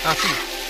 Así.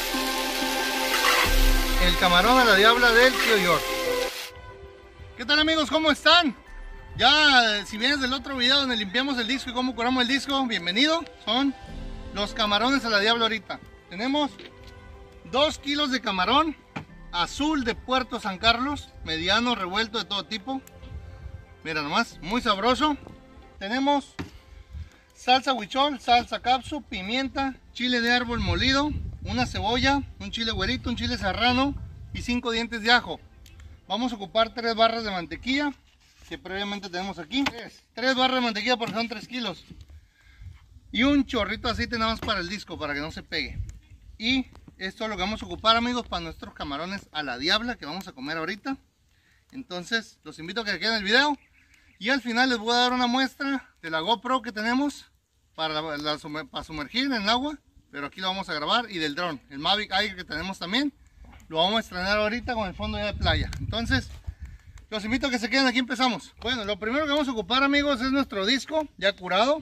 El camarón a la diabla del tío George. ¿Qué tal, amigos? ¿Cómo están? Ya, si vienes del otro video donde limpiamos el disco y cómo curamos el disco, bienvenido. Son los camarones a la diabla ahorita. Tenemos 2 kilos de camarón azul de Puerto San Carlos, mediano, revuelto, de todo tipo. Mira nomás, muy sabroso. Tenemos salsa huichol, salsa capsu, pimienta, chile de árbol molido, una cebolla, un chile güerito, un chile serrano y 5 dientes de ajo. Vamos a ocupar 3 barras de mantequilla que previamente tenemos aquí. 3 barras de mantequilla porque son 3 kilos. Y un chorrito de aceite nada más para el disco, para que no se pegue. Y esto es lo que vamos a ocupar, amigos, para nuestros camarones a la diabla que vamos a comer ahorita. Entonces los invito a que queden el video. Y al final les voy a dar una muestra de la GoPro que tenemos para sumergir en el agua. Pero aquí lo vamos a grabar. Y del dron, el Mavic Air que tenemos también. Lo vamos a estrenar ahorita con el fondo ya de playa. Entonces los invito a que se queden, aquí empezamos. Bueno, lo primero que vamos a ocupar, amigos, es nuestro disco ya curado.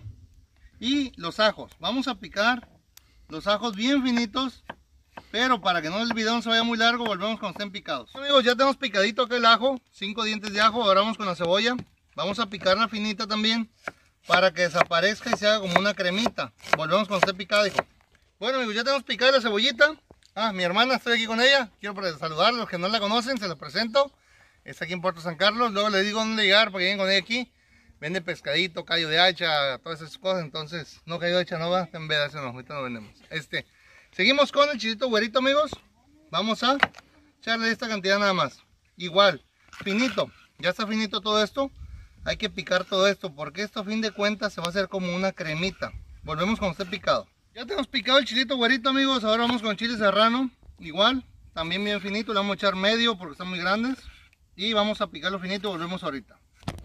Y los ajos. Vamos a picar los ajos bien finitos. Pero para que no el video no se vaya muy largo, volvemos cuando estén picados. Amigos, ya tenemos picadito acá el ajo. 5 dientes de ajo. Ahora vamos con la cebolla. Vamos a picarla finita también, para que desaparezca y se haga como una cremita. Volvemos cuando esté picada, hijo. Bueno, amigos, ya tenemos picada la cebollita. Mi hermana, estoy aquí con ella. Quiero saludar a los que no la conocen, se los presento. Está aquí en Puerto San Carlos. Luego les digo dónde llegar para que lleguen con ella aquí. Vende pescadito, callo de hacha, todas esas cosas. Entonces, no, callo de hacha no va, en vez de eso no, ahorita no vendemos. Seguimos con el chilito güerito, amigos. Vamos a echarle esta cantidad nada más. Igual, finito. Ya está finito todo esto. Hay que picar todo esto porque esto a fin de cuentas se va a hacer como una cremita. Volvemos cuando esté picado. Ya tenemos picado el chilito güerito, amigos. Ahora vamos con chile serrano. Igual, también bien finito. Le vamos a echar medio porque están muy grandes. Y vamos a picarlo finito y volvemos ahorita.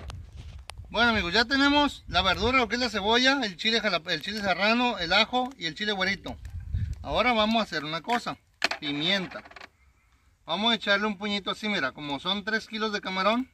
Bueno, amigos, ya tenemos la verdura, lo que es la cebolla, el chile serrano, el ajo y el chile güerito. Ahora vamos a hacer una cosa. Pimienta. Vamos a echarle un puñito así, mira, como son 3 kilos de camarón.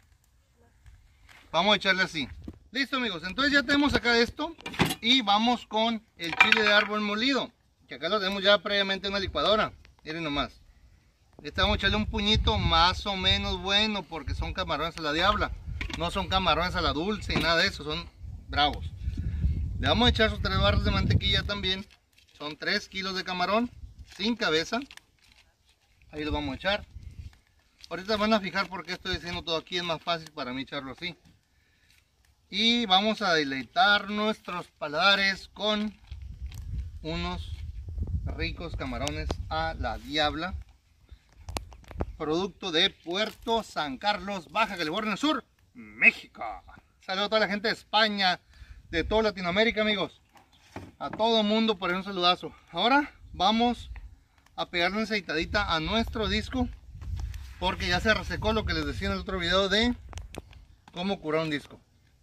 Vamos a echarle así. Listo, amigos, entonces ya tenemos acá esto. Y vamos con el chile de árbol molido, que acá lo tenemos ya previamente en una licuadora. Miren nomás. Vamos a echarle un puñito más o menos bueno, porque son camarones a la diabla. No son camarones a la dulce y nada de eso, son bravos. Le vamos a echar sus 3 barras de mantequilla también. Son 3 kilos de camarón sin cabeza. Ahí lo vamos a echar. Ahorita van a fijar por qué estoy haciendo todo aquí, es más fácil para mí echarlo así. Y vamos a deleitar nuestros paladares con unos ricos camarones a la diabla. Producto de Puerto San Carlos, Baja California Sur, México. Saludos a toda la gente de España, de toda Latinoamérica, amigos. A todo el mundo por ahí un saludazo. Ahora vamos a pegarle una aceitadita a nuestro disco, porque ya se resecó lo que les decía en el otro video de cómo curar un disco.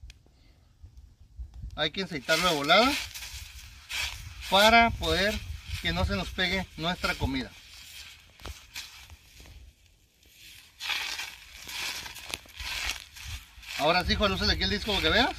Hay que aceitarlo de volada para poder que no se nos pegue nuestra comida. Ahora sí, Juan, lúcele aquí el disco para que veas.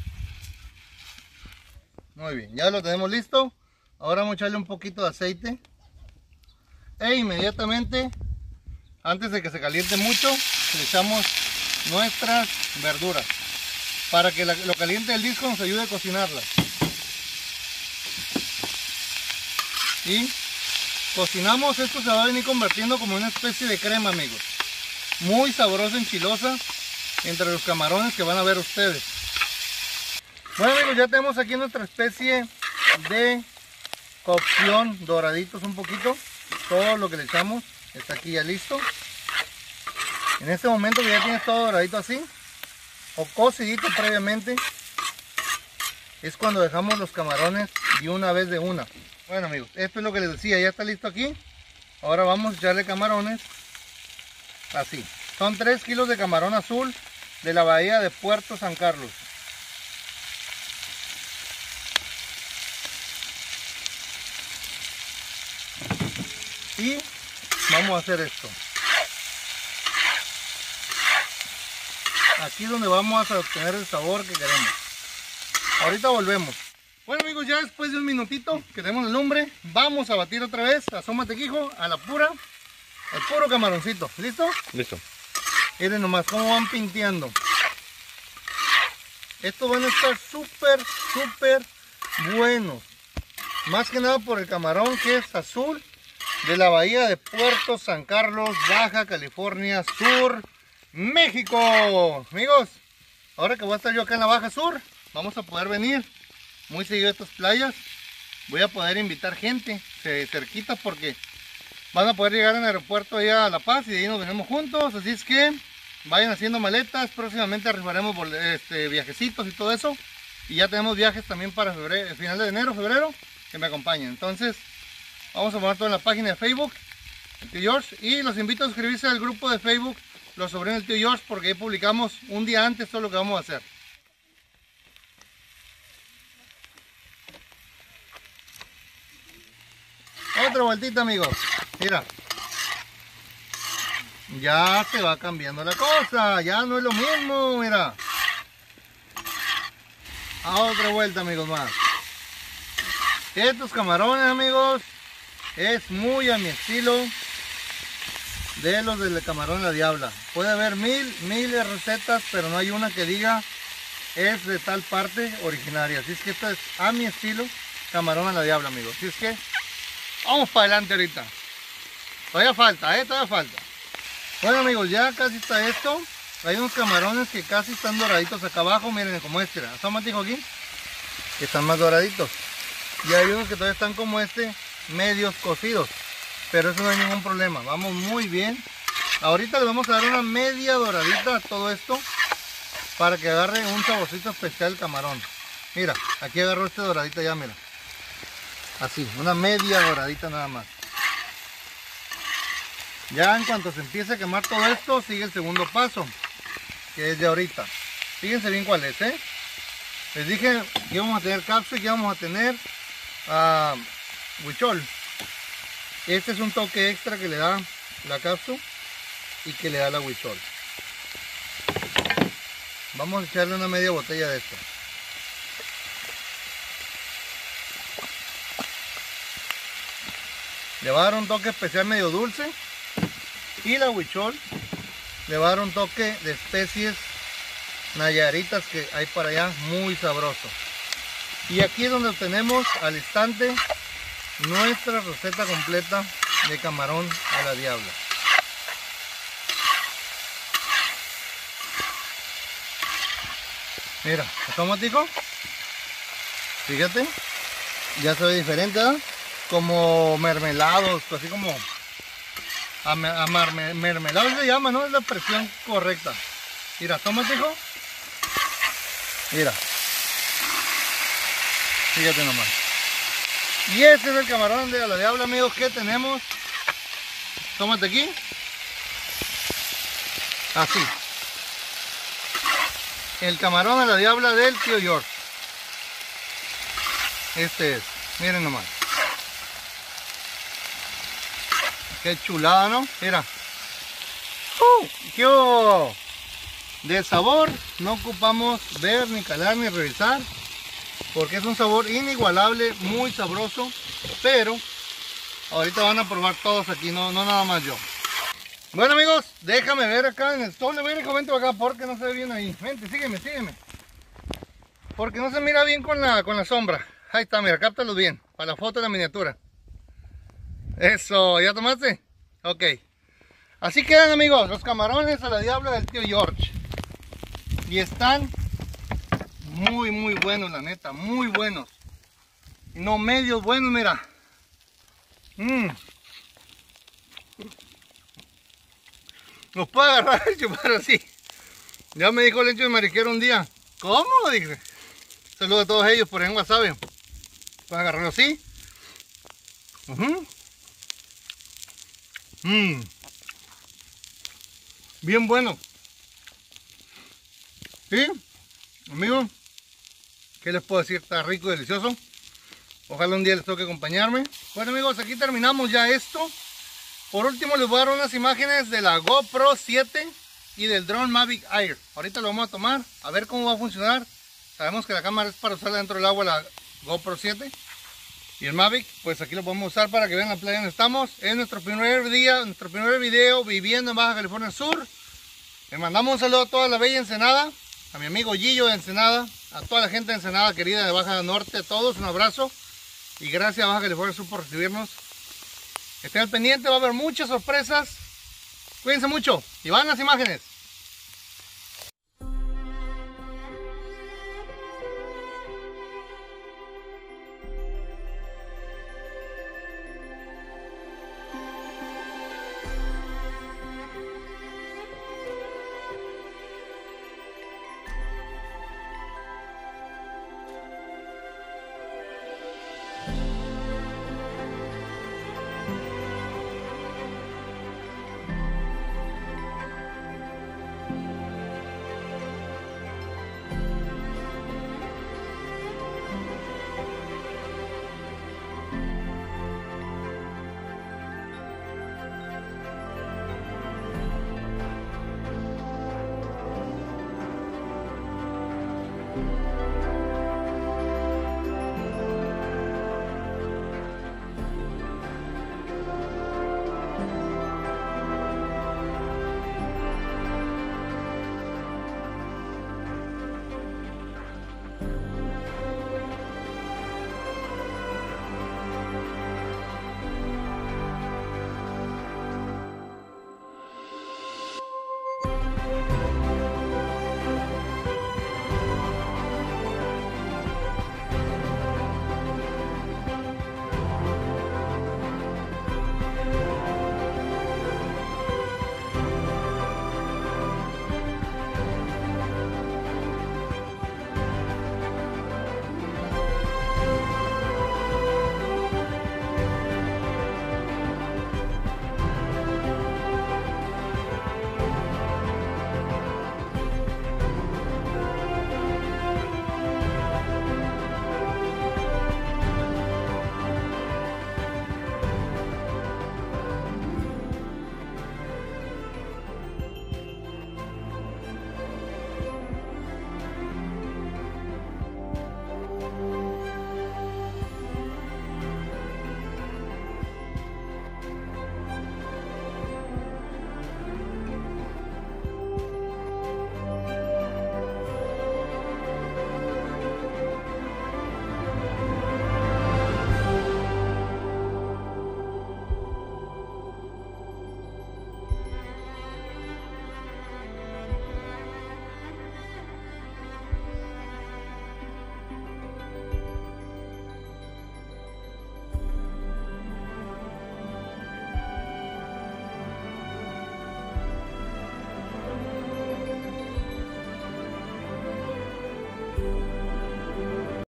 Muy bien, ya lo tenemos listo. Ahora vamos a echarle un poquito de aceite. E inmediatamente, antes de que se caliente mucho, le echamos nuestras verduras. Para que lo caliente el disco nos ayude a cocinarlas. Y cocinamos, esto se va a venir convirtiendo como una especie de crema, amigos. Muy sabrosa, enchilosa, entre los camarones que van a ver ustedes. Bueno, amigos, ya tenemos aquí nuestra especie de cocción, doraditos un poquito. Todo lo que le echamos está aquí ya listo. En este momento que ya tienes todo doradito así, o cocidito previamente, es cuando dejamos los camarones de una vez de una. Bueno, amigos, esto es lo que les decía, ya está listo aquí. Ahora vamos a echarle camarones así. Son 3 kilos de camarón azul de la bahía de Puerto San Carlos. Y vamos a hacer esto. Aquí es donde vamos a obtener el sabor que queremos. Ahorita volvemos. Bueno amigos, ya después de un minutito que tenemos la lumbre, vamos a batir otra vez. Asómate, Quijo, a la pura, al puro camaroncito. ¿Listo? Listo. Miren nomás cómo van pinteando. Estos van a estar súper buenos. Más que nada por el camarón que es azul, de la bahía de Puerto San Carlos, Baja California Sur, México. Amigos, ahora que voy a estar yo acá en la Baja Sur, vamos a poder venir muy seguido a estas playas. Voy a poder invitar gente cerquita porque van a poder llegar en el aeropuerto allá a La Paz y de ahí nos venimos juntos. Así es que vayan haciendo maletas, próximamente arribaremos viajecitos y todo eso. Y ya tenemos viajes también para febrero, final de enero, febrero, que me acompañen. Entonces vamos a poner todo en la página de Facebook, el tío George, y los invito a suscribirse al grupo de Facebook Los Sobrinos del Tío George, porque ahí publicamos un día antes todo lo que vamos a hacer. Otra vueltita amigos, mira, ya se va cambiando la cosa, ya no es lo mismo, mira. A otra vuelta amigos más. Estos camarones amigos es muy a mi estilo de los del camarón La Diabla. Puede haber miles recetas, pero no hay una que diga es de tal parte originaria. Así es que esto es a mi estilo camarón a La Diabla amigos. Así es que vamos para adelante ahorita. Todavía falta, todavía falta. Bueno amigos, ya casi está esto. Hay unos camarones que casi están doraditos acá abajo. Miren como este. Asómate aquí. Que están más doraditos. Y hay unos que todavía están como medios cocidos. Pero eso no hay ningún problema. Vamos muy bien. Ahorita le vamos a dar una media doradita a todo esto. Para que agarre un saborcito especial el camarón. Mira, aquí agarró doradito ya, mira. Así, una media doradita nada más. Ya en cuanto se empiece a quemar todo esto, sigue el segundo paso, que es de ahorita. Fíjense bien cuál es, Les dije que íbamos a tener cápsula y que íbamos a tener huichol. Este es un toque extra que le da la cápsula y que le da la huichol. Vamos a echarle una media botella de esto. Le va a dar un toque especial medio dulce. Y la huichol le va a dar un toque de especies nayaritas que hay para allá, muy sabroso. Y aquí es donde tenemos al instante nuestra receta completa de camarón a la diabla. Mira, automático. Fíjate, ya se ve diferente, ¿eh? Como mermelados, así como mermelado se llama, ¿no? Es la expresión correcta. Mira, tómate, hijo. Mira. Fíjate nomás. Y ese es el camarón de la diabla, amigos, que tenemos. Tómate aquí. Así. El camarón a la diabla del tío George. Este es. Miren nomás. Qué chulada, ¿no? Mira. ¡Qué de sabor! No ocupamos ver, ni calar, ni revisar. Porque es un sabor inigualable, muy sabroso. Pero ahorita van a probar todos aquí, no nada más yo. Bueno amigos, déjame ver acá en el sol. Ven, comento acá porque no se ve bien ahí. Vente, sígueme. Porque no se mira bien con la sombra. Ahí está, mira, cáptalo bien. Para la foto de la miniatura. Eso, ¿ya tomaste? Ok. Así quedan amigos, los camarones a la diabla del tío George. Y están muy buenos, la neta, muy buenos. Y no medios buenos, mira. Los puedo agarrar y chupar así. Ya me dijo el Lencho de Mariquero un día. ¿Cómo? Dije. Saludos a todos ellos por ahí en WhatsApp. Pueden agarrarlo así. Bien bueno. ¿Sí? Amigos, ¿qué les puedo decir? Está rico y delicioso. Ojalá un día les toque acompañarme. Bueno amigos, aquí terminamos ya esto. Por último les voy a dar unas imágenes de la GoPro 7 y del drone Mavic Air. Ahorita lo vamos a tomar, a ver cómo va a funcionar. Sabemos que la cámara es para usarla dentro del agua, GoPro 7 y el Mavic, pues aquí lo podemos usar para que vean la playa donde estamos. Es nuestro primer día, nuestro primer video viviendo en Baja California Sur. Le mandamos un saludo a toda la bella Ensenada, a mi amigo Gillo de Ensenada, a toda la gente de Ensenada querida de Baja Norte, a todos un abrazo y gracias a Baja California Sur por recibirnos. Estén al pendiente, va a haber muchas sorpresas. Cuídense mucho y van las imágenes.